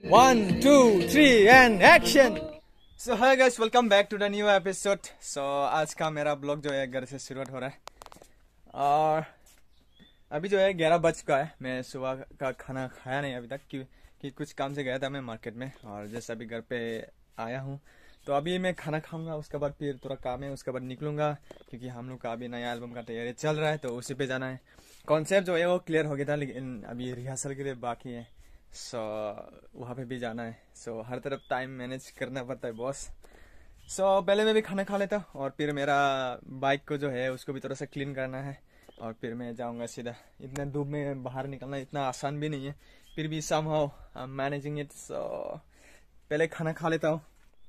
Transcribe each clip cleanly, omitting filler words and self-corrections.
1, 2, 3 and action! So hi guys, welcome back to the new episode. So आज का मेरा blog जो है घर से शुरुआत हो रहा है और अभी जो है 11 बज चुका है। मैं सुबह का खाना खाया नहीं अभी तक कि कुछ काम से गया था मैं मार्केट में, और जैसे अभी घर पे आया हूँ तो अभी मैं खाना खाऊंगा, उसके बाद फिर थोड़ा काम है, उसके बाद निकलूंगा क्योंकि हम लोग का अभी नया एल्बम का तैयारी चल रहा है तो उसी पे जाना है। कॉन्सेप्ट जो है वो क्लियर हो गया था लेकिन अभी रिहर्सल के लिए बाकी है। सो वहाँ पे भी जाना है। सो हर तरफ टाइम मैनेज करना पड़ता है बॉस। सो पहले मैं भी खाना खा लेता और फिर मेरा बाइक को जो है उसको भी थोड़ा सा क्लीन करना है और फिर मैं जाऊँगा सीधा। इतना धूप में बाहर निकलना इतना आसान भी नहीं है, फिर भी somehow I'm managing it। सो पहले खाना खा लेता हूँ।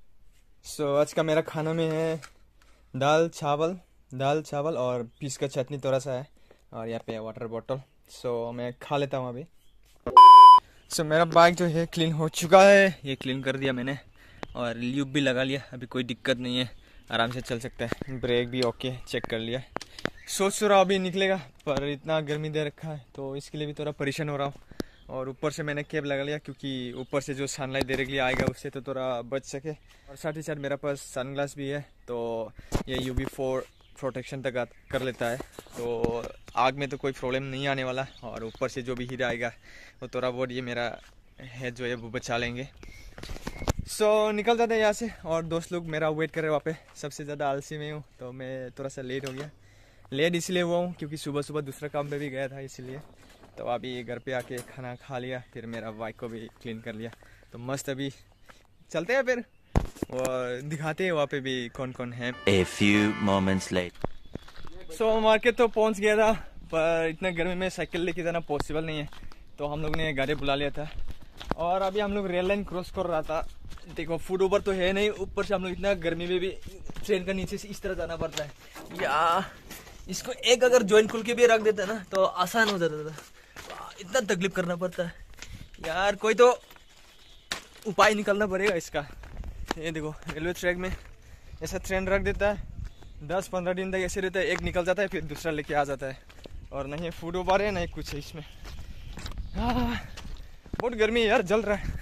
सो आज का मेरा खाना में है दाल चावल और पीस का चटनी थोड़ा सा है और यहाँ पे वाटर बॉटल। सो मैं खा लेता हूँ अभी। सो मेरा बाइक जो है क्लीन हो चुका है, ये क्लीन कर दिया मैंने और ल्यूब भी लगा लिया। अभी कोई दिक्कत नहीं है, आराम से चल सकता है। ब्रेक भी ओके चेक कर लिया। सोच रहा अभी निकलेगा पर इतना गर्मी दे रखा है तो इसके लिए भी थोड़ा परेशान हो रहा हूँ। और ऊपर से मैंने कैप लगा लिया क्योंकि ऊपर से जो सनलाइट डायरेक्टली आएगा उससे तो थोड़ा बच सके। और साथ ही साथ मेरे पास सनग्लास भी है तो ये UV4 प्रोटेक्शन तक कर लेता है, तो आग में तो कोई प्रॉब्लम नहीं आने वाला। और ऊपर से जो भी हीट आएगा वो थोड़ा बहुत ये मेरा हेड जो है वो बचा लेंगे। सो निकल जाते हैं यहाँ से और दोस्त लोग मेरा वेट कर रहे हैं वहाँ पे। सबसे ज़्यादा आलसी में हूँ तो मैं थोड़ा सा लेट हो गया। लेट इसलिए हुआ हूँ क्योंकि सुबह दूसरा काम पे भी गया था इसलिए। तो अभी घर पे आके खाना खा लिया, फिर मेरा बाइक को भी क्लीन कर लिया तो मस्त। अभी चलते हैं फिर और दिखाते हैं वहाँ पे भी कौन कौन है। A few moments later. So market तो पहुँच गया था पर इतना गर्मी में साइकिल लेके जाना पॉसिबल नहीं है तो हम लोग ने गाड़ी बुला लिया था और अभी हम लोग रेल लाइन क्रॉस कर रहा था। देखो फुट ओवर तो है नहीं, ऊपर से हम लोग इतना गर्मी में भी ट्रेन का नीचे से इस तरह जाना पड़ता है। या इसको एक अगर जॉइंट खुल के भी रख देता ना तो आसान हो जाता था, इतना तकलीफ करना पड़ता है यार। कोई तो उपाय निकलना पड़ेगा इसका। ये देखो रेलवे ट्रैक में ऐसा ट्रेन रख देता है, 10-15 दिन तक ऐसे रहता है, एक निकल जाता है फिर दूसरा लेके आ जाता है और नहीं फूड ओवर है नहीं कुछ है इसमें। बहुत गर्मी है यार, जल रहा है।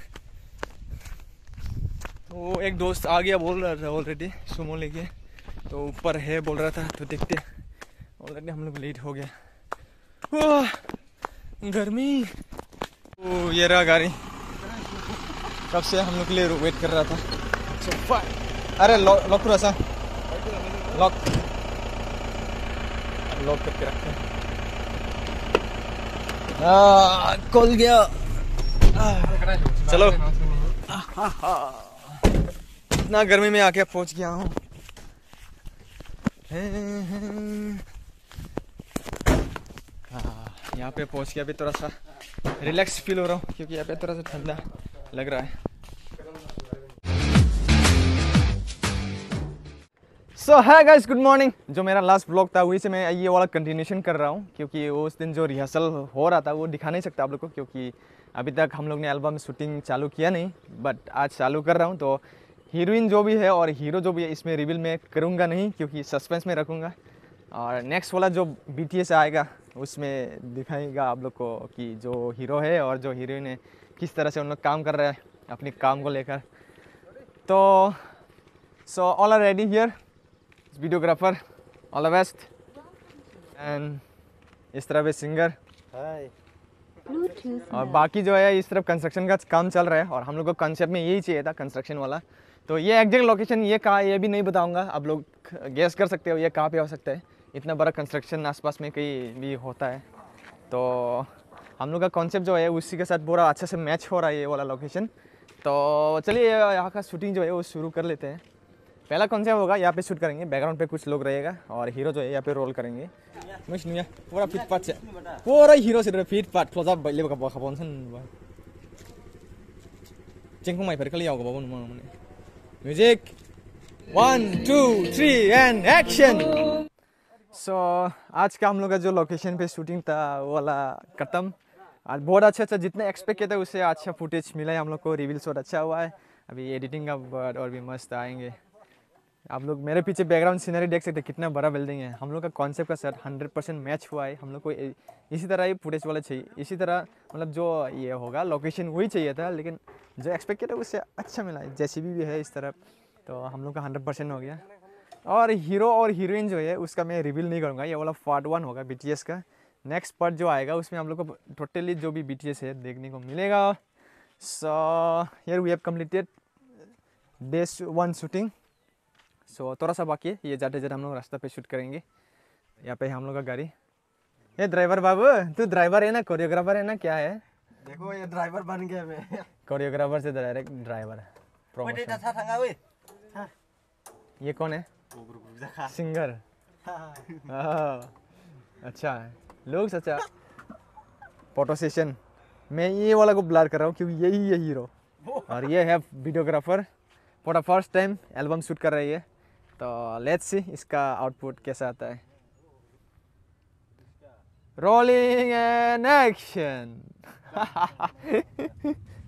तो एक दोस्त आ गया बोल रहा था ऑलरेडी सुमो लेके, तो ऊपर है बोल रहा था तो देखते। ऑलरेडी हम लोग लेट हो गया। गर्मी। ओ ये रहा गाड़ी, कब से हम लोग के लिए वेट कर रहा था। अरे लॉक पूरा सा लॉक करके रखे। खोल गया। चलो इतना गर्मी में आके पहुंच गया हूँ। यहाँ पे पहुंच के अभी थोड़ा सा रिलैक्स फील हो रहा हूँ क्योंकि यहाँ पे थोड़ा सा ठंडा लग रहा है। सो है गाइस, गुड मॉर्निंग। जो मेरा लास्ट ब्लॉग था वही से मैं ये वाला कंटिन्यूशन कर रहा हूँ क्योंकि उस दिन जो रिहर्सल हो रहा था वो दिखा नहीं सकता आप लोग को क्योंकि अभी तक हम लोग ने एल्बम शूटिंग चालू किया नहीं, बट आज चालू कर रहा हूँ। तो हीरोइन जो भी है और हीरो जो भी है इसमें रिवील मैं करूँगा नहीं क्योंकि सस्पेंस में रखूँगा। और नेक्स्ट वाला जो BTS आएगा उसमें दिखाएगा आप लोग को कि जो हीरो है और जो हीरोइन है किस तरह से उन लोग काम कर रहे हैं अपने काम को लेकर। तो so all are ready here, videographer all the best and इस तरह पे सिंगर और बाकी जो है इस तरफ कंस्ट्रक्शन का काम चल रहा है और हम लोग को कंसेप्ट में यही चाहिए था कंस्ट्रक्शन वाला। तो ये एग्जैक्ट लोकेशन ये कहाँ ये भी नहीं बताऊंगा, आप लोग गेस कर सकते हो ये कहाँ पे हो सकता है। इतना बड़ा कंस्ट्रक्शन आसपास में कहीं भी होता है तो हम लोग का कॉन्सेप्ट जो है उसी के साथ पूरा अच्छे से मैच हो रहा है ये वाला लोकेशन। तो चलिए यहाँ का शूटिंग जो है वो शुरू कर लेते हैं। पहला कॉन्सेप्ट होगा यहाँ पे शूट करेंगे, बैकग्राउंड पे कुछ लोग रहेगा और हीरो जो है यहाँ पे रोल करेंगे। पूरा फिट पार्ट से पूरा हीरो से फिट पार्ट क्लोजअप बैले बका खबन सन चिंकु माइफर कली आउगा बाबू न म्यूजिक 1, 2, 3 एंड एक्शन। सो आज का हम लोग का जो लोकेशन पे शूटिंग था वो वाला खत्म। आज बहुत अच्छा जितना एक्सपेक्ट किया था उससे अच्छा फुटेज मिला है हम लोग को। रिवील शॉट अच्छा हुआ है, अभी एडिटिंग का वर्ड और भी मस्त आएंगे। आप लोग मेरे पीछे बैकग्राउंड सीनरी देख सकते हैं, कितना बड़ा बिल्डिंग है। हम लोग का कॉन्सेप्ट का सेट 100% मैच हुआ है। हम लोग को इसी तरह ही फुटेज वाला चाहिए, इसी तरह मतलब जो ये होगा लोकेशन वही चाहिए था, लेकिन जो एक्सपेक्टेड है उससे अच्छा मिला है। जेसीबी भी है इस तरफ, तो हम लोग का 100% हो गया। और हीरो और हीरोइन जो है उसका मैं रिवील नहीं करूँगा, ये वाला पार्ट 1 होगा BTS का। नेक्स्ट पार्ट जो आएगा उसमें हम लोग को टोटली जो भी BTS है देखने को मिलेगा। So here we have completed day 1 shooting. So थोड़ा सा बाकी है, ये जाते जाते हम लोग रास्ता पे शूट करेंगे। यहाँ पे हम लोग का गाड़ी। ये ड्राइवर बाबू, तू ड्राइवर है ना कोरियोग्राफर है ना क्या है? देखो ये ड्राइवर बन गया मैं। कोरियोग्राफर से डायरेक्ट ड्राइवर है। प्रमोशन। ये कौन है? सिंगर। अच्छा लोग अच्छा। फोटो सेशन मैं ये वाला को ब्लर कर रहा हूँ क्योंकि यही है हीरो, और ये है videographer. For the first time album shoot कर रही है, तो लेट्स सी इसका आउटपुट कैसा आता है। Rolling and action.